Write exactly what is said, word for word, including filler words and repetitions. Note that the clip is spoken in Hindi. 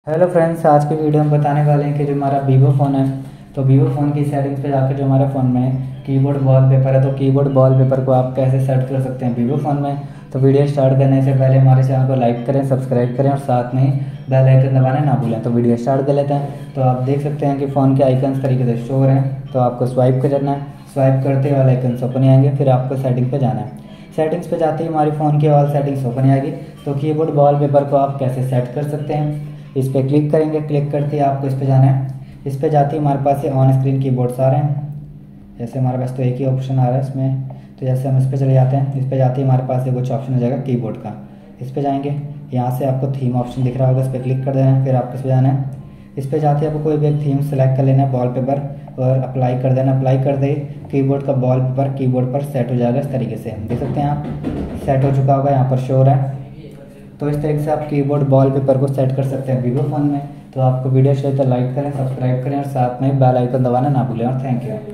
हेलो फ्रेंड्स, आज की वीडियो में बताने वाले हैं कि जो हमारा वीवो फ़ोन है तो वीवो फ़ोन की सेटिंग्स पे जाकर जो हमारे फ़ोन में कीबोर्ड वॉलपेपर है तो कीबोर्ड वॉलपेपर को आप कैसे सेट कर सकते हैं वीवो फ़ोन में। तो वीडियो स्टार्ट करने से पहले हमारे चैनल को लाइक करें, सब्सक्राइब करें और साथ में ही बेल आइकन दबाना ना भूलें। तो वीडियो स्टार्ट कर लेते हैं। तो आप देख सकते हैं कि फ़ोन के आइकन्स तरीके से शो हो रहे हैं, तो आपको स्वाइप करना है। स्वाइप करते वाले आइकन्स ओपन आएंगे, फिर आपको सेटिंग पर जाना है। सेटिंग्स पे जाते ही हमारे फ़ोन की ऑल सेटिंग्स ओपन आएगी। तो कीबोर्ड वॉलपेपर को आप कैसे सेट कर सकते हैं, इस पर क्लिक करेंगे। क्लिक करते ही आपको इस पर जाना है। इस पर जाते ही हमारे पास ये ऑन स्क्रीन कीबोर्ड्स आ रहे हैं। जैसे हमारे पास तो एक ही ऑप्शन आ रहा है इसमें, तो जैसे हम इस पर चले जाते हैं, इस पर जाते ही हमारे पास एक कुछ ऑप्शन हो जाएगा कीबोर्ड का। इस पर जाएंगे, यहाँ से आपको थीम ऑप्शन दिख रहा होगा, इस पर क्लिक कर देना है। फिर आपको इस पर जाना है। इस पर जाते ही आपको कोई भी एक थीम सेलेक्ट कर लेना है वॉलपेपर और अप्लाई कर देना। अप्लाई कर दे कीबोर्ड का वॉलपेपर कीबोर्ड पर सेट हो जाएगा। इस तरीके से देख सकते हैं आप, सेट हो चुका होगा, यहाँ पर शो हो रहा है। तो इस तरीके से आप कीबोर्ड वॉलपेपर को सेट कर सकते हैं वीवो फ़ोन में। तो आपको वीडियो चाहिए तो लाइक करें, सब्सक्राइब करें और साथ में बेल आइकन दबाना ना भूलें। और थैंक यू।